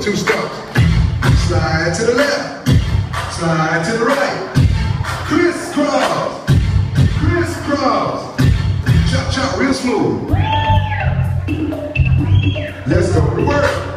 two stumps. Slide to the left, slide to the right. Crisscross, crisscross. Chop, chop, real smooth. Let's go to work.